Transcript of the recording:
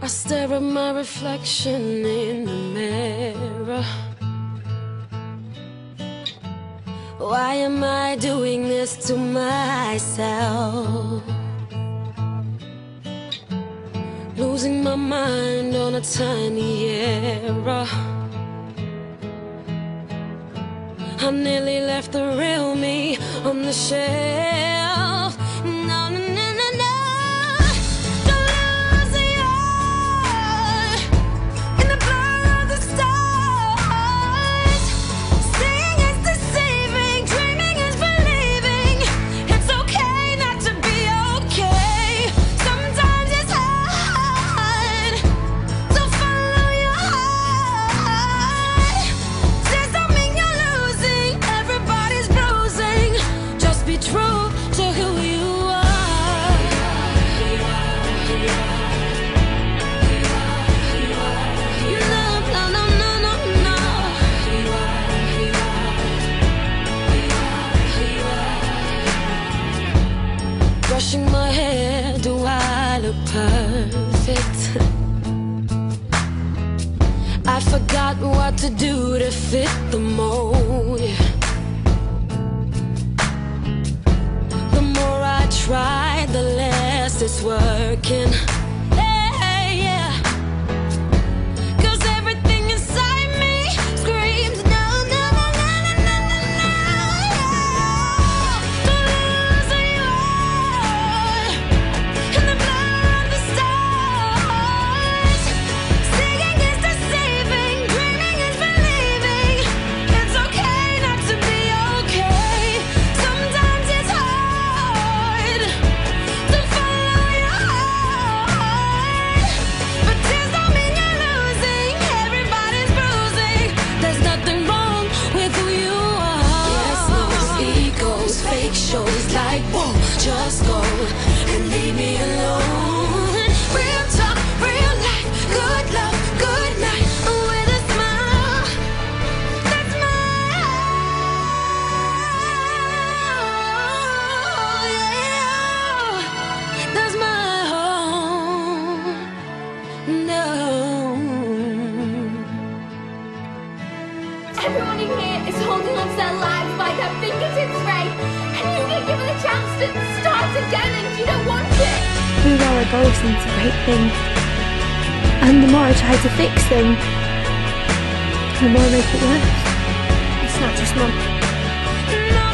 I stare at my reflection in the mirror. Why am I doing this to myself? Losing my mind on a tiny error. I nearly left the real me on the shelf. No, no, no, no, no. Don't lose your eye in the blur of the stars. Seeing is deceiving, dreaming is believing. It's okay not to be okay. Sometimes it's hard to follow your heart. Says something you're losing, everybody's bruising. Just be true to who you are. You know, no, no, no, no, no. Brushing my hair, do I look perfect? I forgot what to do to fit the mold. The more I try, the less it's working. Hey, yeah. 'Cause everything inside me screams no, no, no, no, no, no, no, no. Don't lose who you are in the blur of the stars. Seeing is deceiving, dreaming is believing. It's okay not to be okay. Sometimes it's hard to follow your heart. But tears don't mean you're losing. Everybody's bruising. There's nothing wrong with who you are. Yes, no egos, fake shows like whoa, just go and leave me alone. Real talk, real life, good love, good night with a smile. That's my yeah. That's my home. No. Everyone in here is holding on to their lives by their fingertips, Ray. And you get given a chance to start again and you don't want it. We know our goals into great things. And the more I try to fix them, the more I make it worse. It's not just Mum. No.